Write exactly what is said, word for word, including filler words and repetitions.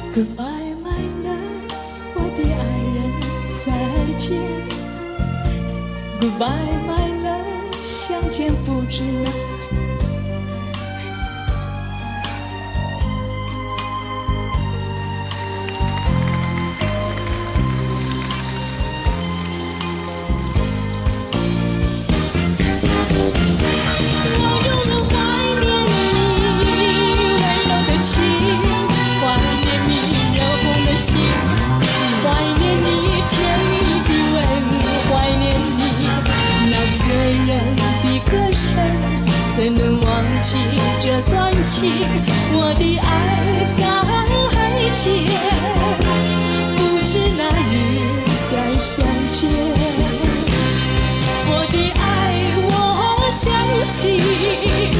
Goodbye my love， 我的爱人再见。Goodbye my love， 相见不知哪。怎能忘记这段情？我的爱再见，不知哪日再相见。我的爱，我相信。